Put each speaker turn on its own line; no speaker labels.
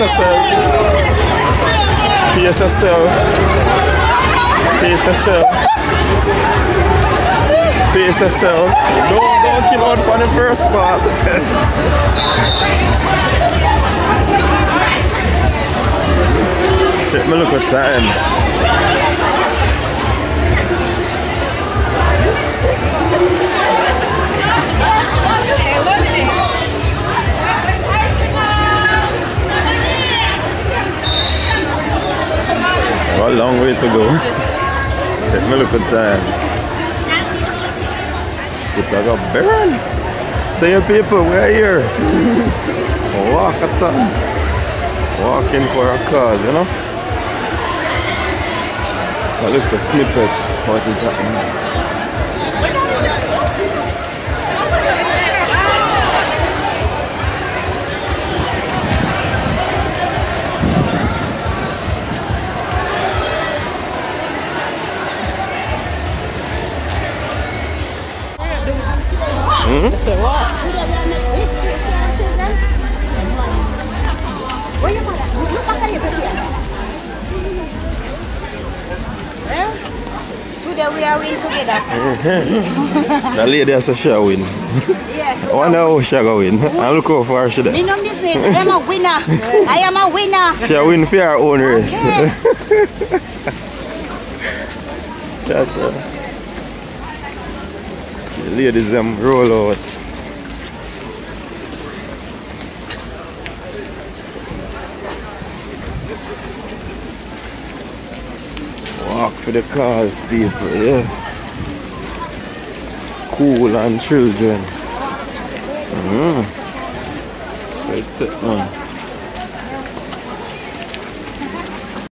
yourself. Pace yourself. Pace yourself. Pace yourself. Don't kill out for the first part. Take me look at time. A long way to go. Take me look at time. Foot I got burn. So you people, we're here. Walk a ton. Walking for a cause, you know. So look for snippet. What is happening?
Today we are win together.
The lady has a share win.
Yes.
I wonder how she go win. I look out for her. She
Me no business. I am a winner. I am a winner.
She win for her own race.
Okay.
Cha-cha. See, ladies them roll out. Walk for the cause, people, yeah. School and children. So it's it, man.